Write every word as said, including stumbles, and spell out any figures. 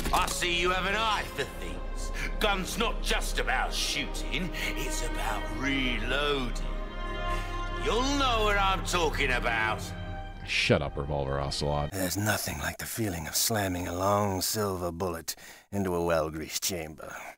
I see you have an eye for things. Gun's not just about shooting, it's about reloading. You'll know what I'm talking about. Shut up, Revolver Ocelot. There's nothing like the feeling of slamming a long silver bullet into a well-greased chamber.